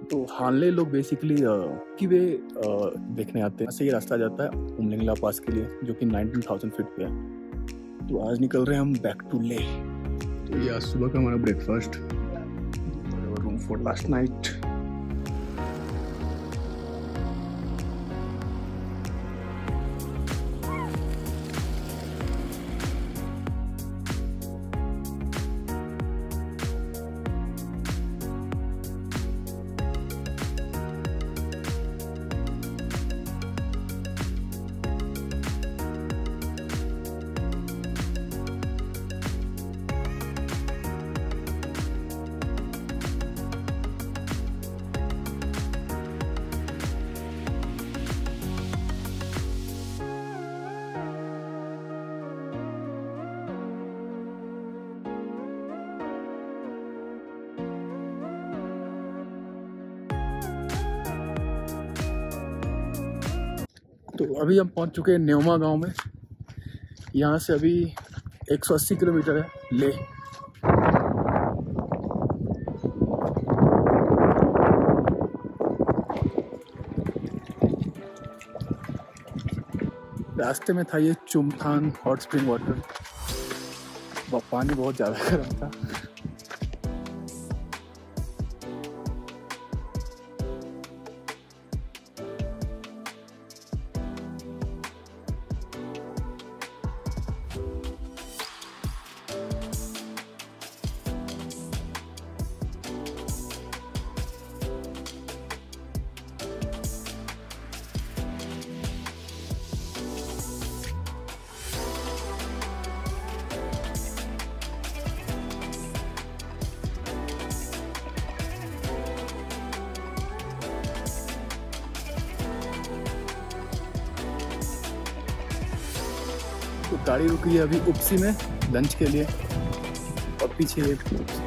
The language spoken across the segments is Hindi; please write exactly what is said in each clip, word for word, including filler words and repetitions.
तो हानले लोग बेसिकली कि वे देखने आते हैं। ऐसे ही रास्ता जाता है उमलिंगला पास के लिए, जो कि नाइनटीन थाउजेंड फीट पे है। तो आज निकल रहे हैं हम बैक टू ले। तो ये आज सुबह का हमारा breakfast, room for last night. तो अभी हम पहुंच चुके हैं न्योमा गांव में। यहाँ से अभी एक सौ अस्सी किलोमीटर है ले। रास्ते में था ये चुमथान हॉट स्प्रिंग वाटर। पानी बहुत ज़्यादा गर्म था। तो गाड़ी रुकी है अभी उपसी में लंच के लिए, और पीछे एक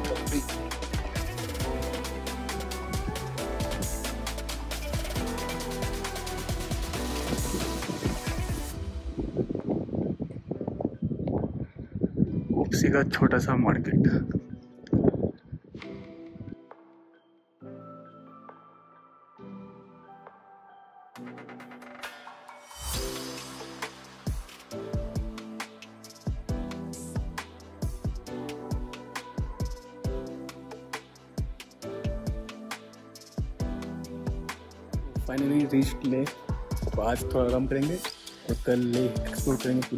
उपसी का छोटा सा मार्केट। फाइनली रीच ले। तो आज थोड़ा आराम करेंगे और कल ले एक्सप्लोर करेंगे पूरा।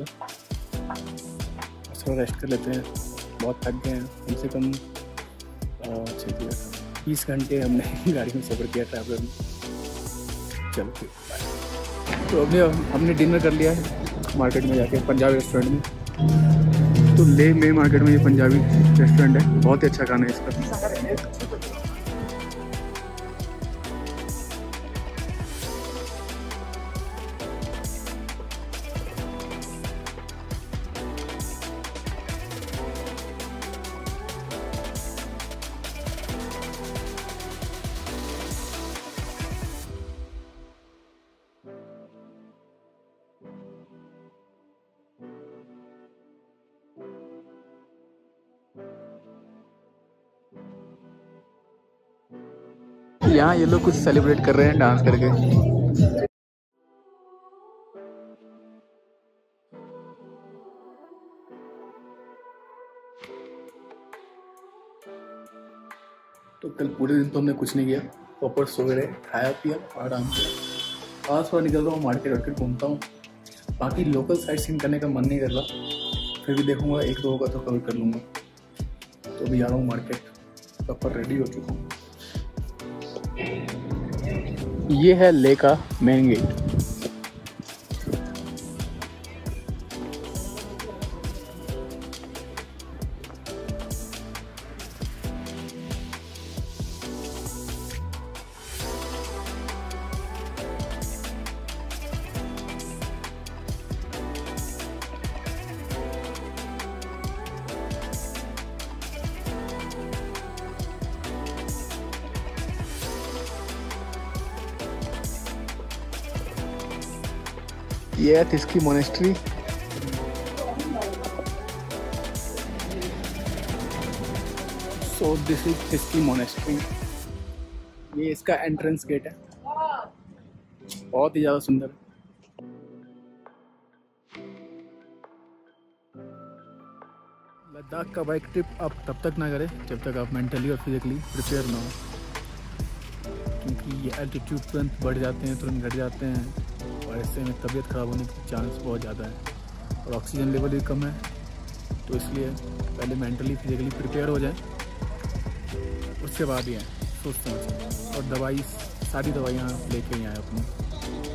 थोड़ा रेस्ट कर लेते हैं, बहुत थक गए हैं। कम से कम बीस घंटे हमने गाड़ी में सफ़र किया ट्रैवलर में। चलो फिर बाय। तो अभी हमने डिनर कर लिया है मार्केट में जाके, पंजाबी रेस्टोरेंट में। तो ले में मार्केट में ये पंजाबी रेस्टोरेंट है, बहुत ही अच्छा खाना है इसका। यहाँ ये लोग कुछ सेलिब्रेट कर रहे हैं डांस करके। तो कल पूरे दिन तो हमने कुछ नहीं किया, प्रॉपर सो गए, खाया पिया आराम किया। आज थोड़ा निकल रहा हूँ मार्केट वार्केट घूमता हूँ। बाकी लोकल साइट सीन करने का मन नहीं कर रहा, फिर भी देखूंगा एक दो का तो कवर कर लूँगा। तो अभी आ रहा हूँ मार्केट, प्रॉपर रेडी हो चुका हूँ। ये है ले का मेन गेट। ये है तिस्की monastery. So this is Tiski Monastery. ये इसका एंट्रेंस गेट है, बहुत ही ज़्यादा सुंदर है। लद्दाख का बाइक ट्रिप आप तब तक ना करें जब तक आप मेंटली और फिजिकली प्रिपेयर ना हो, क्योंकि ये एल्टीट्यूड तुरंत बढ़ जाते हैं, तुरंत घट जाते हैं और ऐसे में तबीयत ख़राब होने की चांस बहुत ज़्यादा है और ऑक्सीजन लेवल भी कम है। तो इसलिए पहले मेंटली फिजिकली प्रिपेयर हो जाए, उसके बाद ही आए सोच समझ। और दवाई, सारी दवाइयाँ लेके ही आए अपनी।